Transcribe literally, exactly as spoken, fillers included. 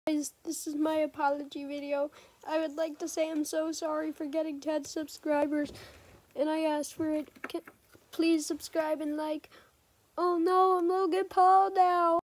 Guys, this is my apology video. I would like to say I'm so sorry for getting ten subscribers, and I asked for it. Can, please subscribe and like. Oh no, I'm Logan Paul now.